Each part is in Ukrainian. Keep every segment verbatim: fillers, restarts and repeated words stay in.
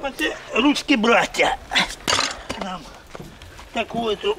Оце руські браття нам таку эту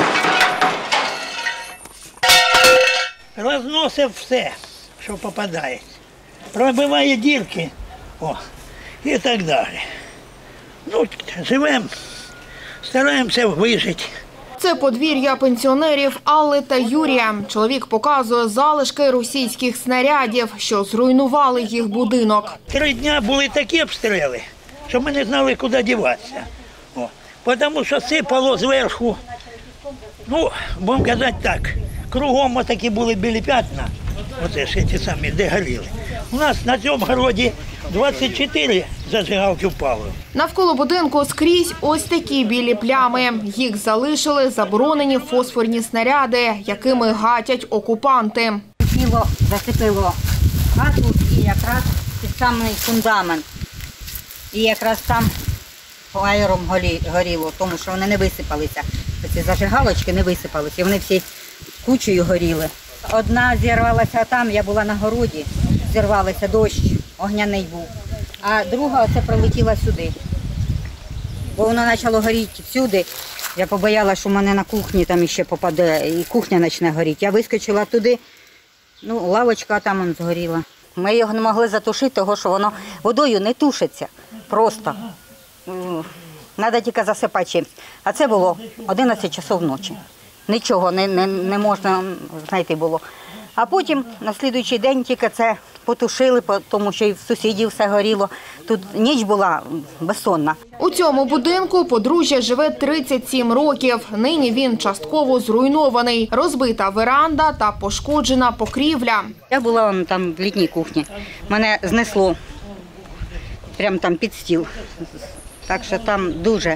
розносить все, що попадає. Пробиває дірки, о, і так далі. Ну, живемо, стараємося вижити. Це подвір'я пенсіонерів Алли та Юрія. Чоловік показує залишки російських снарядів, що зруйнували їх будинок. Три дні були такі обстріли, що ми не знали, куди діватися. О, тому що сипало зверху, ну, будемо казати так, кругом отакі були білі п'ятна, оце ж ті самі, де горіли. У нас на цьому городі двадцять чотири зажигалки впало. Навколо будинку скрізь ось такі білі плями. Їх залишили заборонені фосфорні снаряди, якими гатять окупанти. Тіло зацепило хату і якраз під самий фундамент. І якраз там аером горіло, тому що вони не висипалися. Ці зажигалочки не висипалися, вони всі кучею горіли. Одна зірвалася там, я була на городі, зірвалася, дощ огняний був. А друга оце прилетіла сюди. Бо воно почало горіти всюди. Я побоялася, що в мене на кухні там ще попаде, і кухня почне горіти. Я вискочила туди, ну, лавочка там он згоріла. Ми його не могли затушити, тому що воно водою не тушиться. Просто. Треба тільки засипати чимось. А це було одинадцять часов ночі. Нічого не, не, не можна знайти було. А потім на слідуючий день тільки це потушили, тому що і в сусідів все горіло. Тут ніч була безсонна. У цьому будинку подружжя живе тридцять сім років. Нині він частково зруйнований. Розбита веранда та пошкоджена покрівля. Я була там в літній кухні. Мене знесло прямо там під стіл. Так що там дуже.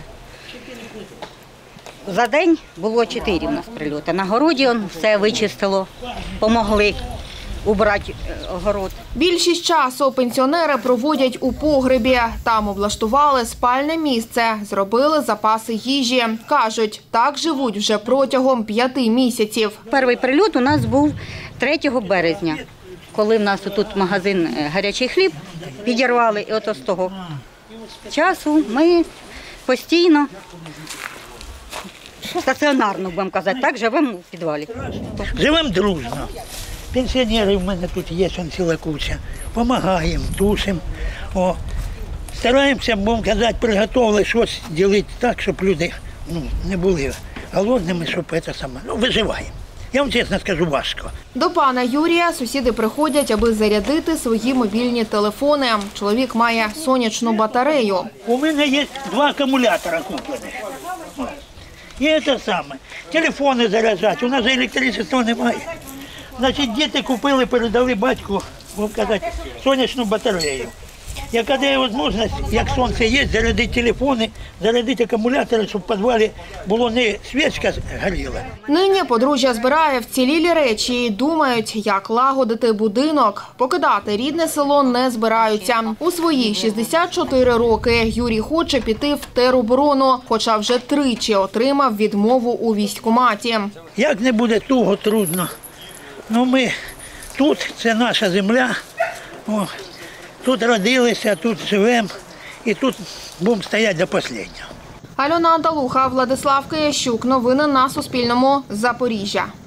За день було чотири у нас прильоти. На городі все вичистило, допомогли убрати огород. Більшість часу пенсіонери проводять у погребі. Там облаштували спальне місце, зробили запаси їжі. Кажуть, так живуть вже протягом п'яти місяців. Перший прильот у нас був третього березня, коли в нас тут магазин «Гарячий хліб» підірвали. І от з того часу ми постійно, стаціонарно, будемо казати, так, живемо у підвалі. Живемо дружно. Пенсіонери в мене тут є, он ціла куча. Помагаємо, тушимо. О, стараємося, будемо казати, приготували щось ділити так, щоб люди, ну, не були голодними, щоб це саме. Ну, виживаємо. Я вам чесно скажу, важко. До пана Юрія сусіди приходять, аби зарядити свої мобільні телефони. Чоловік має сонячну батарею. У мене є два акумулятора куплені. І це саме. Телефони заряджати. У нас електричества немає. Значить, діти купили, передали батьку, будемо казати, сонячну батарею. Яка дає можливість, як сонце є, зарядити телефони, зарядити акумулятори, щоб в підвалі було не свічка горіла. Нині подружжя збирає вцілілі речі і думають, як лагодити будинок. Покидати рідне село не збираються. У свої шістдесят чотири роки Юрій хоче піти в тероборону, хоча вже тричі отримав відмову у військкоматі. Як не буде туго, трудно. Ну ми тут, це наша земля, о, тут родилися, тут живемо і тут будемо стояти до останнього. Альона Анталуха, Владислав Киящук. Новини на Суспільному. Запоріжжя.